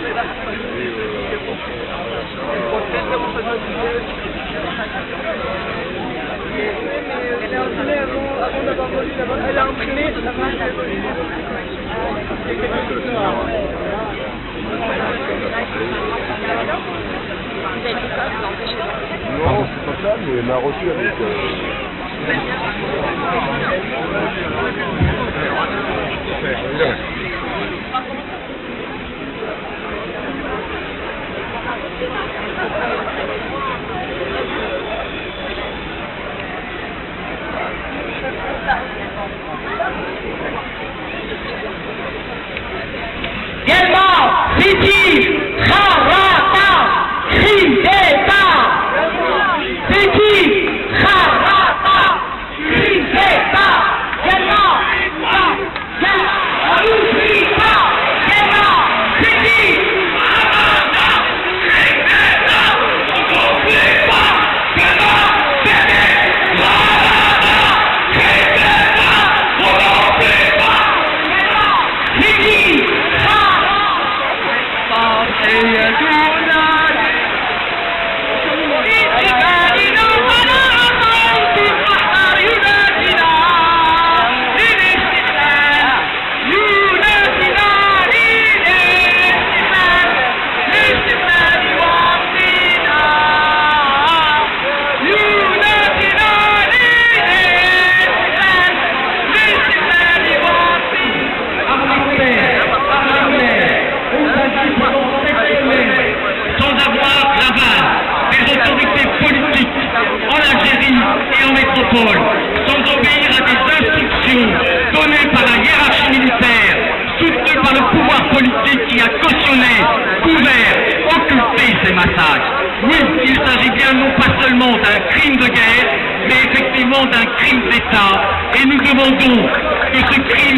Elle a imprimé, non, c'est pas ça, mais elle m'a reçu avec... Siti, Kharata, cri d'État. Siti, Kharata, cri d'État. Sans obéir à des instructions données par la hiérarchie militaire, soutenues par le pouvoir politique qui a cautionné, couvert, occulté ces massacres. Oui, il s'agit bien non pas seulement d'un crime de guerre, mais effectivement d'un crime d'État. Et nous demandons que ce crime